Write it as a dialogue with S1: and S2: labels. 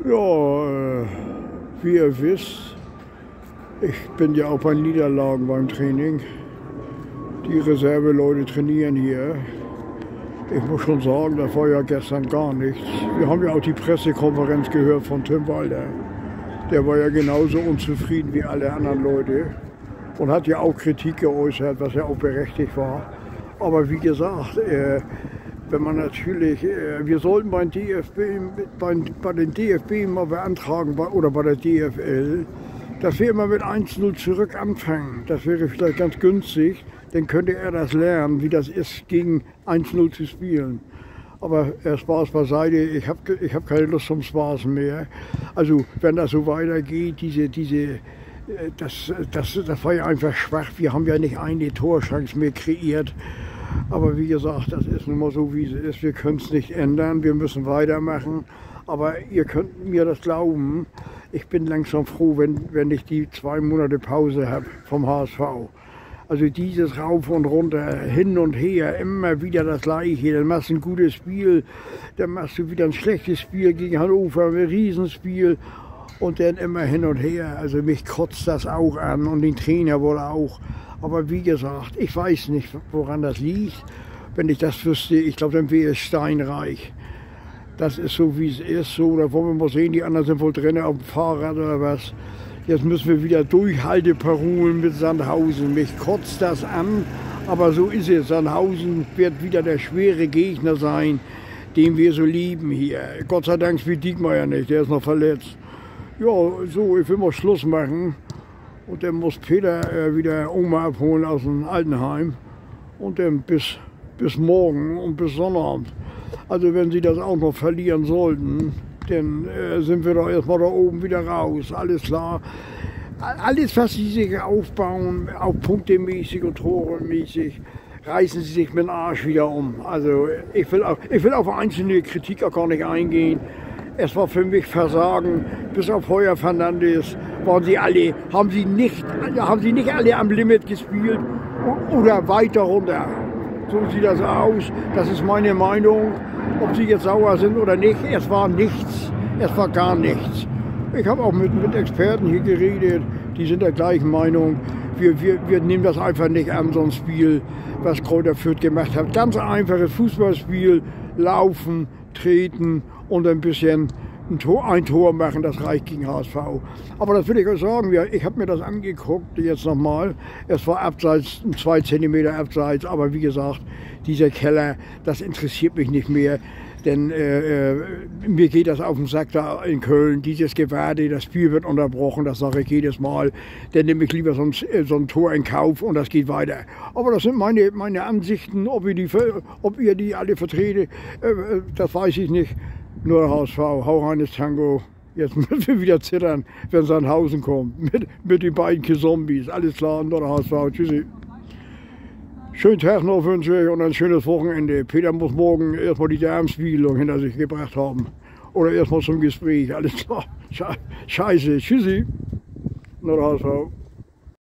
S1: Ja, wie ihr wisst, ich bin ja auch bei Niederlagen beim Training. Die Reserveleute trainieren hier. Ich muss schon sagen, das war ja gestern gar nichts. Wir haben ja auch die Pressekonferenz gehört von Tim Walter. Der war ja genauso unzufrieden wie alle anderen Leute und hat ja auch Kritik geäußert, was ja auch berechtigt war. Aber wie gesagt, wenn man natürlich, wir sollten beim DFB, bei den DFB mal beantragen oder bei der DFL, dass wir immer mit 1:0 zurück anfangen. Das wäre vielleicht ganz günstig, dann könnte er das lernen, wie das ist, gegen 1:0 zu spielen. Aber Spaß beiseite, ich hab keine Lust zum Spaß mehr. Also wenn das so weitergeht, das war ja einfach schwach. Wir haben ja nicht eine Torchance mehr kreiert. Aber wie gesagt, das ist nun mal so, wie es ist. Wir können es nicht ändern, wir müssen weitermachen. Aber ihr könnt mir das glauben, ich bin langsam froh, wenn ich die 2 Monate Pause habe vom HSV. Also dieses Rauf und Runter, hin und her, immer wieder das Gleiche. Dann machst du ein gutes Spiel, dann machst du wieder ein schlechtes Spiel gegen Hannover, ein Riesenspiel. Und dann immer hin und her. Also mich kotzt das auch an und den Trainer wohl auch. Aber wie gesagt, ich weiß nicht, woran das liegt. Wenn ich das wüsste, ich glaube, dann wäre es steinreich. Das ist so, wie es ist. So, da wollen wir mal sehen, die anderen sind wohl drin auf dem Fahrrad oder was. Jetzt müssen wir wieder Durchhalteparolen mit Sandhausen. Mich kotzt das an, aber so ist es. Sandhausen wird wieder der schwere Gegner sein, den wir so lieben hier. Gott sei Dank spielt Diekmeyer nicht, der ist noch verletzt. Ja, so, ich will mal Schluss machen. Und dann muss Peter wieder Oma abholen aus dem Altenheim. Und dann bis morgen und bis Sonnabend. Also wenn sie das auch noch verlieren sollten, dann sind wir doch erstmal da oben wieder raus. Alles klar. Alles, was sie sich aufbauen, auch punktemäßig und toremäßig, reißen sie sich mit dem Arsch wieder um. Also ich will auf einzelne Kritik auch gar nicht eingehen. Es war für mich Versagen, bis auf Heuer Fernandes haben sie nicht alle am Limit gespielt oder weiter runter. So sieht das aus, das ist meine Meinung. Ob sie jetzt sauer sind oder nicht, es war nichts, es war gar nichts. Ich habe auch mit Experten hier geredet, die sind der gleichen Meinung. Wir nehmen das einfach nicht an, so ein Spiel, was Kräuter Fürth gemacht hat. Ganz einfaches Fußballspiel, laufen, treten und ein bisschen ein Tor machen, das reicht gegen HSV. Aber das will ich euch sagen, ich habe mir das angeguckt, jetzt nochmal. Es war abseits, 2 Zentimeter abseits, aber wie gesagt, dieser Keller, das interessiert mich nicht mehr. Denn mir geht das auf den Sack da in Köln, dieses Gewarte, das Spiel wird unterbrochen, das sage ich jedes Mal. Dann nehme ich lieber so ein Tor in Kauf und das geht weiter. Aber das sind meine Ansichten, ob ihr die alle vertretet, das weiß ich nicht. Nur der HSV, hau reines Tango. Jetzt müssen wir wieder zittern, wenn Sandhausen kommt. Mit den beiden Zombies. Alles klar, nur der HSV. Tschüssi. Schönen Tag noch wünsche ich und ein schönes Wochenende. Peter muss morgen erstmal die Darmspiegelung hinter sich gebracht haben. Oder erstmal zum Gespräch. Alles klar. Scheiße. Tschüssi. Nur der HSV.